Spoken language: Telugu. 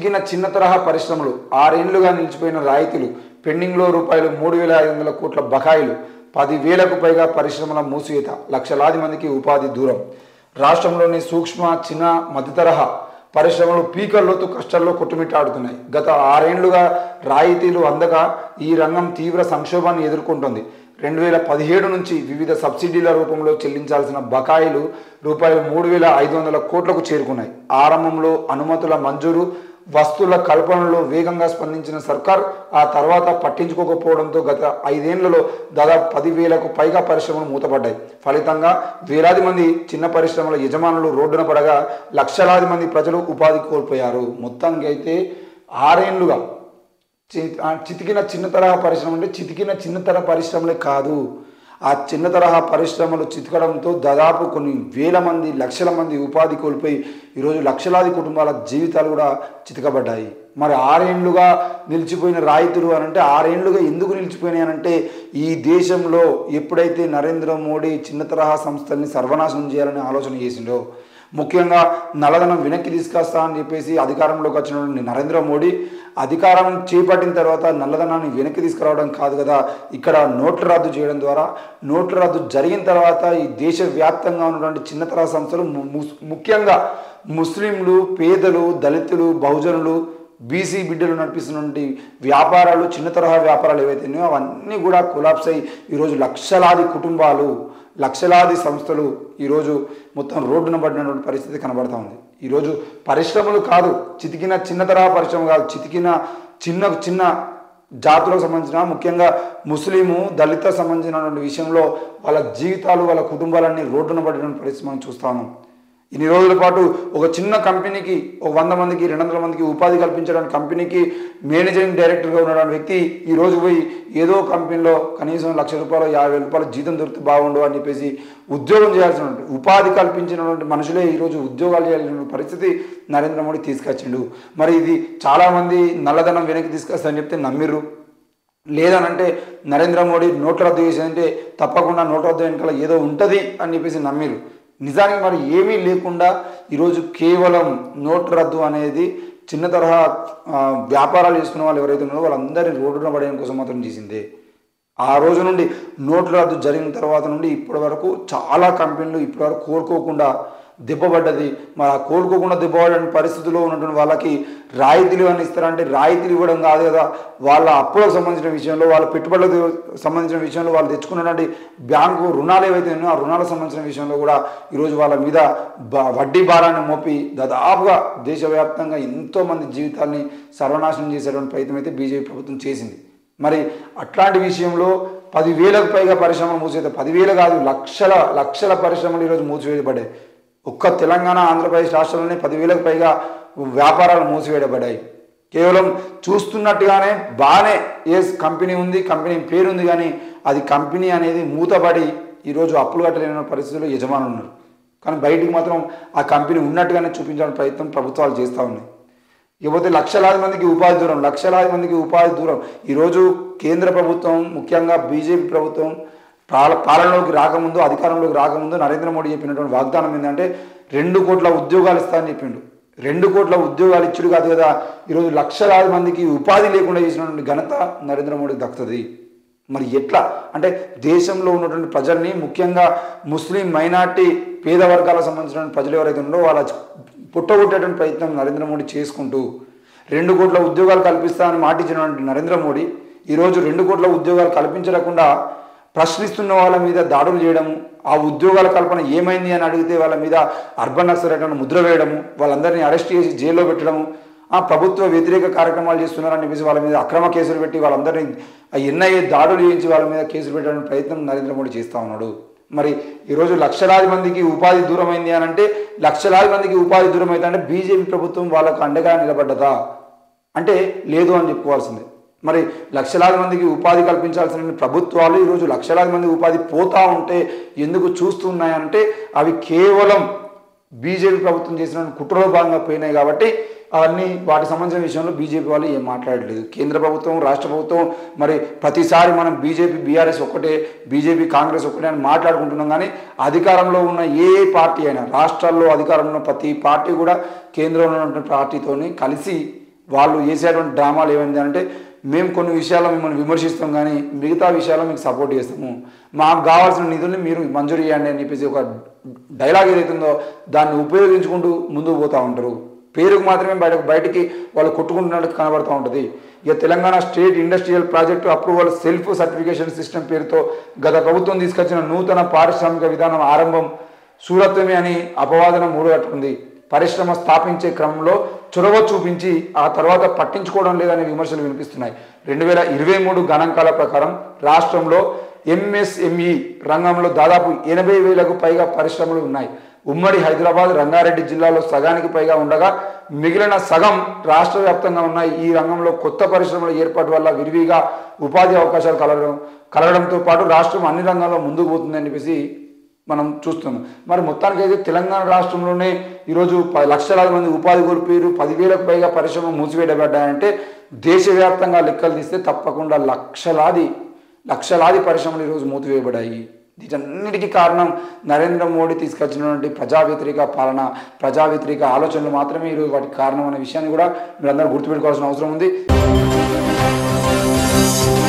చితికిన చిన్న తరహా పరిశ్రమలు, 6 ఏళ్లుగా నిలిచిపోయిన రాయితీలు, పెండింగ్లో రూపాయలు 3,500 కోట్ల బకాయిలు, 10,000కు పైగా పరిశ్రమల మూసివేత, లక్షలాది మందికి ఉపాధి దూరం. రాష్ట్రంలోని సూక్ష్మ, చిన్న, మధ్యతరహా పరిశ్రమలు పీకల్లోతు కష్టాల్లో కొట్టుమిట్టాడుతున్నాయి. గత 6 ఏళ్లుగా రాయితీలు అందక ఈ రంగం తీవ్ర సంక్షోభాన్ని ఎదుర్కొంటోంది. 2017 నుంచి వివిధ సబ్సిడీల రూపంలో చెల్లించాల్సిన బకాయిలు రూపాయలు 3,500 కోట్లకు చేరుకున్నాయి. ఆరంభంలో అనుమతుల మంజూరు, వస్తువుల కల్పనలో వేగంగా స్పందించిన సర్కార్ ఆ తర్వాత పట్టించుకోకపోవడంతో గత 5 ఏళ్లలో దాదాపు 10,000కు పైగా పరిశ్రమలు మూతపడ్డాయి. ఫలితంగా వేలాది మంది చిన్న పరిశ్రమల యజమానులు రోడ్డున పడగా లక్షలాది మంది ప్రజలు ఉపాధి కోల్పోయారు. మొత్తానికి అయితే 6 ఏళ్లుగా చితికిన చిన్న తరహా పరిశ్రమ అంటే చితికిన చిన్న తరహా పరిశ్రమలే కాదు, ఆ చిన్న తరహా పరిశ్రమలు చితకడంతో దాదాపు కొన్ని వేల మంది, లక్షల మంది ఉపాధి కోల్పోయి ఈరోజు లక్షలాది కుటుంబాల జీవితాలు కూడా చితకబడ్డాయి. మరి 6 ఏళ్లుగా నిలిచిపోయిన రాయితీలు అని అంటే 6 ఏళ్లుగా ఎందుకు నిలిచిపోయినాయి అనంటే ఈ దేశంలో ఎప్పుడైతే నరేంద్ర మోడీ చిన్న తరహా సంస్థల్ని సర్వనాశనం చేయాలని ఆలోచన చేసిండో, ముఖ్యంగా నల్లధనం వెనక్కి తీసుకొస్తా అని చెప్పేసి అధికారంలోకి వచ్చినటువంటి నరేంద్ర మోడీ అధికారం చేపట్టిన తర్వాత నల్లధనాన్ని వెనక్కి తీసుకురావడం కాదు కదా, ఇక్కడ నోట్ల రద్దు చేయడం ద్వారా, నోట్ల రద్దు జరిగిన తర్వాత ఈ దేశవ్యాప్తంగా ఉన్నటువంటి చిన్న తరహా సంస్థలు ముఖ్యంగా ముస్లింలు, పేదలు, దళితులు, బహుజనులు, బీసీ బిడ్డలు నడిపిస్తున్నటువంటి వ్యాపారాలు, చిన్న తరహా వ్యాపారాలు ఏవైతే ఉన్నాయో అవన్నీ కూడా కొలాప్స్ అయ్యి ఈరోజు లక్షలాది కుటుంబాలు, లక్షలాది సంస్థలు ఈరోజు మొత్తం రోడ్డున పడినటువంటి పరిస్థితి కనబడతా ఉంది. ఈరోజు పరిశ్రమలు కాదు, చితికిన చిన్న తరహా పరిశ్రమ కాదు, చితికిన చిన్న చిన్న జాతులకు సంబంధించిన, ముఖ్యంగా ముస్లిము, దళిత సంబంధించినటువంటి విషయంలో వాళ్ళ జీవితాలు, వాళ్ళ కుటుంబాలన్నీ రోడ్డున పడినటువంటి పరిస్థితి మనం చూస్తా ఉన్నాం. ఇన్ని రోజుల పాటు ఒక చిన్న కంపెనీకి ఒక 100 మందికి, 200 మందికి ఉపాధి కల్పించడానికి కంపెనీకి మేనేజింగ్ డైరెక్టర్గా ఉన్నటువంటి వ్యక్తి ఈరోజు పోయి ఏదో కంపెనీలో కనీసం ₹1,00,000, ₹50,000 జీతం దొరికితే బాగుండు అని చెప్పేసి ఉద్యోగం చేయాల్సినటువంటి, ఉపాధి కల్పించినటువంటి మనుషులే ఈరోజు ఉద్యోగాలు చేయాల్సిన పరిస్థితి నరేంద్ర మోడీ తీసుకొచ్చిండు. మరి ఇది చాలామంది నల్లధనం వెనక్కి తీసుకొస్తారని చెప్తే నమ్మిర్రు. లేదనంటే నరేంద్ర మోడీ నోట్ల రద్దు చేసేదంటే తప్పకుండా నోట్ల రద్దు వెనకాల ఏదో ఉంటుంది అని చెప్పేసి నమ్మిరు. నిజానికి మరి ఏమీ లేకుండా ఈరోజు కేవలం నోట్ రద్దు అనేది చిన్న తరహా వ్యాపారాలు చేసుకున్న వాళ్ళు ఎవరైతే ఉన్నారో వాళ్ళందరినీ రోడ్డున పడేయడం కోసం మాత్రం చేసిందే. ఆ రోజు నుండి నోట్ల రద్దు జరిగిన తర్వాత నుండి ఇప్పటి వరకు చాలా కంపెనీలు ఇప్పటివరకు కోలుకోకుండా దెబ్బపడ్డది. మరి ఆ కోలుకోకుండా దెబ్బపడిన పరిస్థితుల్లో ఉన్నటువంటి వాళ్ళకి రాయితీలు అని ఇస్తారంటే రాయితీలు ఇవ్వడం కాదు కదా, వాళ్ళ అప్పులకు సంబంధించిన విషయంలో, వాళ్ళ పెట్టుబడులకు సంబంధించిన విషయంలో, వాళ్ళు తెచ్చుకున్నటువంటి బ్యాంకు రుణాలు ఏవైతే ఉన్నాయో ఆ రుణాలకు సంబంధించిన విషయంలో కూడా ఈరోజు వాళ్ళ మీద వడ్డీ భారాన్ని మోపి దాదాపుగా దేశవ్యాప్తంగా ఎంతోమంది జీవితాల్ని సర్వనాశనం చేసేటువంటి ప్రయత్నం అయితే బీజేపీ ప్రభుత్వం చేసింది. మరి అట్లాంటి విషయంలో 10,000కు పైగా పరిశ్రమలు మూసివేత, 10,000 కాదు, లక్షల పరిశ్రమలు ఈరోజు మూసివేయబడ్డాయి. ఒక్క తెలంగాణ, ఆంధ్రప్రదేశ్ రాష్ట్రంలోనే 10,000కు పైగా వ్యాపారాలు మూసివేయబడ్డాయి. కేవలం చూస్తున్నట్టుగానే బాగానే కంపెనీ ఉంది, కంపెనీ పేరుంది, కానీ అది కంపెనీ అనేది మూతపడి ఈరోజు అప్పులు కట్టలేని పరిస్థితుల్లో యజమానులు ఉన్నారు. కానీ బయటికి మాత్రం ఆ కంపెనీ ఉన్నట్టుగానే చూపించాలని ప్రయత్నం ప్రభుత్వాలు చేస్తూ ఉన్నాయి. ఇకపోతే లక్షలాది మందికి ఉపాధి దూరం. ఈరోజు కేంద్ర ప్రభుత్వం, ముఖ్యంగా బీజేపీ ప్రభుత్వం పాలనలోకి రాకముందు, అధికారంలోకి రాకముందు నరేంద్ర మోడీ చెప్పినటువంటి వాగ్దానం ఏంటంటే 2 కోట్ల ఉద్యోగాలు ఇస్తానని చెప్పిండు. 2 కోట్ల ఉద్యోగాలు ఇచ్చుడు కాదు కదా, ఈరోజు లక్షలాది మందికి ఉపాధి లేకుండా చేసినటువంటి ఘనత నరేంద్ర మోడీకి దక్కుతుంది. మరి ఎట్లా అంటే దేశంలో ఉన్నటువంటి ప్రజల్ని, ముఖ్యంగా ముస్లిం, మైనార్టీ, పేద వర్గాలకు సంబంధించిన ప్రజలు ఎవరైతే ఉన్నారో వాళ్ళ పుట్టగొట్టేటువంటి ప్రయత్నం నరేంద్ర మోడీ చేసుకుంటూ 2 కోట్ల ఉద్యోగాలు కల్పిస్తామని మాటిచ్చినటువంటి నరేంద్ర మోడీ ఈరోజు 2 కోట్ల ఉద్యోగాలు కల్పించకుండా ప్రశ్నిస్తున్న వాళ్ళ మీద దాడులు చేయడము, ఆ ఉద్యోగాల కల్పన ఏమైంది అని అడిగితే వాళ్ళ మీద అర్బన్ నక్సలైట్లను ముద్ర వేయడము, వాళ్ళందరినీ అరెస్ట్ చేసి జైల్లో పెట్టడము, ఆ ప్రభుత్వ వ్యతిరేక కార్యక్రమాలు చేస్తున్నారని చెప్పేసి వాళ్ళ మీద అక్రమ కేసులు పెట్టి వాళ్ళందరినీ ఎన్ఐఏ దాడులు చేయించి వాళ్ళ మీద కేసులు పెట్టడానికి ప్రయత్నం నరేంద్ర మోడీ చేస్తూ ఉన్నాడు. మరి ఈరోజు లక్షలాది మందికి ఉపాధి దూరమైంది అని అంటే, లక్షలాది మందికి ఉపాధి దూరం అయితే అంటే బీజేపీ ప్రభుత్వం వాళ్ళకు అండగా నిలబడ్డదా అంటే లేదు అని చెప్పుకోవాల్సిందే. మరి లక్షలాది మందికి ఉపాధి కల్పించాల్సిన ప్రభుత్వాలు ఈరోజు లక్షలాది మంది ఉపాధి పోతా ఉంటే ఎందుకు చూస్తున్నాయంటే అవి కేవలం బీజేపీ ప్రభుత్వం చేసిన కుట్రలో భాగంగా పోయినాయి కాబట్టి అవన్నీ వాటికి సంబంధించిన విషయంలో బీజేపీ వాళ్ళు ఏం మాట్లాడలేదు. కేంద్ర ప్రభుత్వం, రాష్ట్ర ప్రభుత్వం మరి ప్రతిసారి మనం బీజేపీ, బీఆర్ఎస్ ఒక్కటే, బీజేపీ, కాంగ్రెస్ ఒక్కటే అని మాట్లాడుకుంటున్నాం. కానీ అధికారంలో ఉన్న ఏ పార్టీ అయినా, రాష్ట్రాల్లో అధికారంలో ఉన్న ప్రతి పార్టీ కూడా కేంద్రంలో ఉన్న పార్టీతోని కలిసి వాళ్ళు చేసేటువంటి డ్రామాలు ఏమైంది అంటే మేము కొన్ని విషయాల్లో మిమ్మల్ని విమర్శిస్తాం కానీ మిగతా విషయాల్లో మీకు సపోర్ట్ చేస్తాము, మాకు కావాల్సిన నిధుల్ని మీరు మంజూరు చేయండి అని చెప్పేసి ఒక డైలాగ్ ఏదైతుందో దాన్ని ఉపయోగించుకుంటూ ముందుకు పోతూ ఉంటారు. పేరుకు మాత్రమే బయటికి వాళ్ళు కొట్టుకుంటున్నట్టు కనబడుతూ ఉంటుంది. ఇక Telangana state industrial project approval self certification system పేరుతో గత ప్రభుత్వం తీసుకొచ్చిన నూతన పారిశ్రామిక విధానం ఆరంభం సూరత్వమే అని అపవాదన మూడుగట్టుకుంది. పరిశ్రమ స్థాపించే క్రమంలో చొరవ చూపించి ఆ తర్వాత పట్టించుకోవడం లేదనే విమర్శలు వినిపిస్తున్నాయి. 2023 గణాంకాల ప్రకారం రాష్ట్రంలో ఎంఎస్ఎంఈ రంగంలో దాదాపు 80,000కు పైగా పరిశ్రమలు ఉన్నాయి. ఉమ్మడి హైదరాబాద్, రంగారెడ్డి జిల్లాలో సగానికి పైగా ఉండగా మిగిలిన సగం రాష్ట్ర వ్యాప్తంగా ఉన్నాయి. ఈ రంగంలో కొత్త పరిశ్రమల ఏర్పాటు వల్ల విరివిగా ఉపాధి అవకాశాలు కలగడంతో పాటు రాష్ట్రం అన్ని రంగాల్లో ముందుకు పోతుందని చెప్పేసి మనం చూస్తున్నాం. మరి మొత్తానికైతే తెలంగాణ రాష్ట్రంలోనే ఈరోజు లక్షలాది మంది ఉపాధి కోల్పోయారు, 10,000కు పైగా పరిశ్రమలు మూసివేయబడ్డాయంటే దేశవ్యాప్తంగా లెక్కలు తీస్తే తప్పకుండా లక్షలాది పరిశ్రమలు ఈరోజు మూసివేయబడ్డాయి. వీటన్నిటికీ కారణం నరేంద్ర మోడీ తీసుకొచ్చినటువంటి ప్రజా వ్యతిరేక పాలన, ప్రజా వ్యతిరేక ఆలోచనలు మాత్రమే ఈరోజు వాటికి కారణం అనే విషయాన్ని కూడా మీరందరూ గుర్తుపెట్టుకోవాల్సిన అవసరం ఉంది.